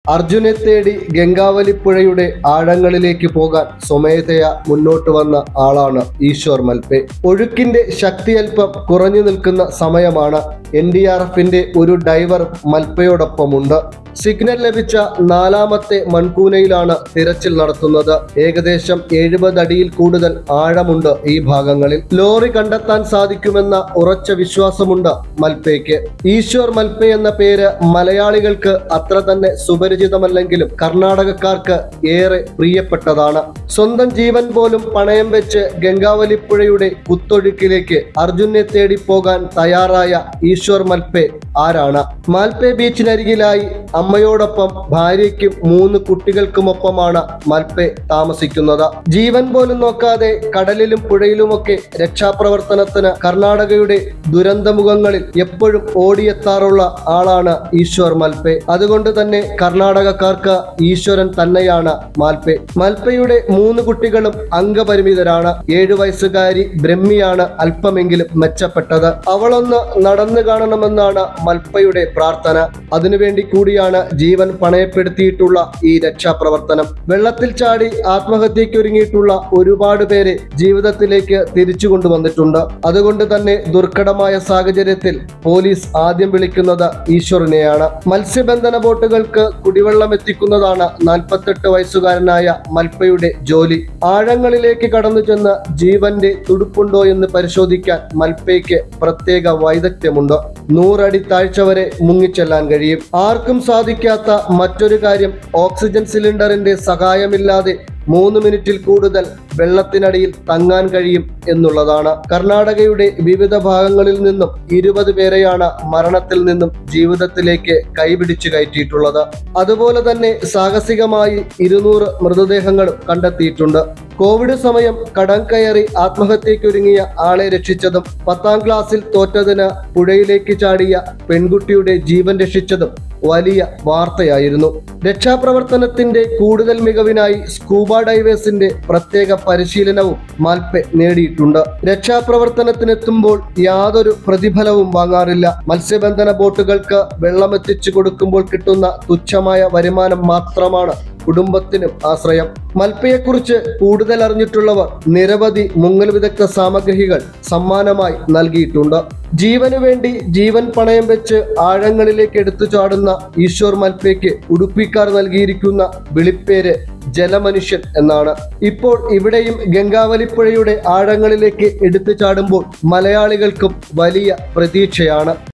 അർജുനെ തേടി ഗംഗാവലിപ്പുഴയുടെ ആഴങ്ങളിലേക്ക് പോകാൻ സ്വമേധയാ മുന്നോട്ട് വന്ന ആളാണ് ഈശ്വർ മൽപെ. ഒഴുക്കിന്റെ ശക്തി അല്പം കുറഞ്ഞു നിൽക്കുന്ന സമയമാണ്. NDRFന്റെ ഒരു ഡൈവർ മൽപയോടൊപ്പമുണ്ട്. സിഗ്നൽ ലഭിച്ച 4ാമത്തെ മൺകൂനയിലാണ് തിരച്ചിൽ നടത്തുന്നത്. ഏകദേശം 70 അടിയിൽ കൂടുതൽ ആഴമുണ്ട് ഈ ഭാഗങ്ങളിൽ. ലോറി കണ്ടെത്താൻ സാധിക്കുമെന്ന ഉറച്ച വിശ്വാസമുണ്ട് മൽപയ്ക്ക്. ഈശ്വർ മൽപെ എന്ന പേര് മലയാളികൾക്ക് അത്ര തന്നെ സുപരിചിതമല്ലെങ്കിലും കർണാടകക്കാർക്ക് ഏറെ പ്രിയപ്പെട്ടതാണ്. സ്വന്തം ജീവൻ പോലും പണയം വെച്ച് ഗംഗാവലിപ്പുഴയുടെ കുത്തൊഴുക്കിലേക്ക് അർജുനെ തേടി പോകാൻ തയ്യാറായ ഈശ്വർ മൽപെ ആരാണ്? മാൽപെ ബീച്ചിനരികിലായി അമ്മയോടൊപ്പം ഭാര്യയ്ക്കും 3 കുട്ടികൾക്കുമൊപ്പമാണ് മൽപെ താമസിക്കുന്നത്. ജീവൻ പോലും നോക്കാതെ കടലിലും പുഴയിലുമൊക്കെ രക്ഷാപ്രവർത്തനത്തിന് കർണാടകയുടെ ദുരന്തമുഖങ്ങളിൽ എപ്പോഴും ഓടിയെത്താറുള്ള ആളാണ് ഈശ്വർ മൽപെ. അതുകൊണ്ട് തന്നെ കർണാടകക്കാർക്ക് ഈശ്വരൻ തന്നെയാണ് മാൽപെ. മൽപെയുടെ 3 കുട്ടികളും അംഗപരിമിതരാണ്. 7 വയസ്സുകാരി ബ്രഹ്മിയാണ് അല്പമെങ്കിലും മെച്ചപ്പെട്ടത്. അവളൊന്ന് നടന്നു കാണണമെന്നാണ് മൽപയുടെ പ്രാർത്ഥന. അതിനുവേണ്ടി കൂടിയാണ് ജീവൻ പണയപ്പെടുത്തിയിട്ടുള്ള ഈ രക്ഷാപ്രവർത്തനം. വെള്ളത്തിൽ ചാടി ആത്മഹത്യക്കൊരുങ്ങിയിട്ടുള്ള ഒരുപാട് പേരെ ജീവിതത്തിലേക്ക് തിരിച്ചു കൊണ്ടുവന്നിട്ടുണ്ട്. അതുകൊണ്ട് തന്നെ ദുർഘടമായ സാഹചര്യത്തിൽ പോലീസ് ആദ്യം വിളിക്കുന്നത് ഈശ്വരനെയാണ്. മത്സ്യബന്ധന ബോട്ടുകൾക്ക് കുടിവെള്ളം എത്തിക്കുന്നതാണ് 48 വയസ്സുകാരനായ മൽപയുടെ ജോലി. ആഴങ്ങളിലേക്ക് കടന്നു ചെന്ന് ജീവന്റെ തുടുപ്പുണ്ടോ എന്ന് പരിശോധിക്കാൻ മൽപയ്ക്ക് പ്രത്യേക വൈദഗ്ധ്യമുണ്ട്. 100 അടി താഴ്ച വരെ മുങ്ങിച്ചെല്ലാൻ കഴിയും. ആർക്കും സാധിക്കാത്ത മറ്റൊരു കാര്യം ഓക്സിജൻ സിലിണ്ടറിന്റെ സഹായമില്ലാതെ 3 മിനിറ്റിൽ കൂടുതൽ വെള്ളത്തിനടിയിൽ തങ്ങാൻ കഴിയും എന്നുള്ളതാണ്. കർണാടകയുടെ വിവിധ ഭാഗങ്ങളിൽ നിന്നും 20 പേരെയാണ് മരണത്തിൽ നിന്നും ജീവിതത്തിലേക്ക് കൈപിടിച്ചു കയറ്റിയിട്ടുള്ളത്. അതുപോലെ തന്നെ സാഹസികമായി 200 മൃതദേഹങ്ങളും കണ്ടെത്തിയിട്ടുണ്ട്. കോവിഡ് സമയം കടം കയറി ആത്മഹത്യക്കൊരുങ്ങിയ ആളെ രക്ഷിച്ചതും 10ാം ക്ലാസ്സിൽ തോറ്റതിന് പുഴയിലേക്ക് ചാടിയ പെൺകുട്ടിയുടെ ജീവൻ രക്ഷിച്ചതും വലിയ വാർത്തയായിരുന്നു. രക്ഷാപ്രവർത്തനത്തിന്റെ കൂടുതൽ മികവിനായി സ്കൂബ ഡൈവേഴ്സിന്റെ പ്രത്യേക പരിശീലനവും മാൽപെ നേടിയിട്ടുണ്ട്. രക്ഷാപ്രവർത്തനത്തിനെത്തുമ്പോൾ യാതൊരു പ്രതിഫലവും വാങ്ങാറില്ല. മത്സ്യബന്ധന ബോട്ടുകൾക്ക് വെള്ളമെത്തിച്ചു കൊടുക്കുമ്പോൾ കിട്ടുന്ന തുച്ഛമായ വരുമാനം മാത്രമാണ് കുടുംബത്തിനും ആശ്രയം. മൽപയെക്കുറിച്ച് കൂടുതൽ അറിഞ്ഞിട്ടുള്ളവർ നിരവധി മുങ്ങൽ വിദഗ്ധ സാമഗ്രികൾ സമ്മാനമായി നൽകിയിട്ടുണ്ട്. ജീവനു വേണ്ടി ജീവൻ പണയം വെച്ച് ആഴങ്ങളിലേക്ക് എടുത്തു ചാടുന്ന ഈശ്വർ മൽപയ്ക്ക് ഉടുപ്പിക്കാർ നൽകിയിരിക്കുന്ന വിളിപ്പേര് ജലമനുഷ്യൻ എന്നാണ്. ഇപ്പോൾ ഇവിടെയും ഗംഗാവലിപ്പുഴയുടെ ആഴങ്ങളിലേക്ക് എടുത്തു ചാടുമ്പോൾ മലയാളികൾക്കും വലിയ പ്രതീക്ഷയാണ്.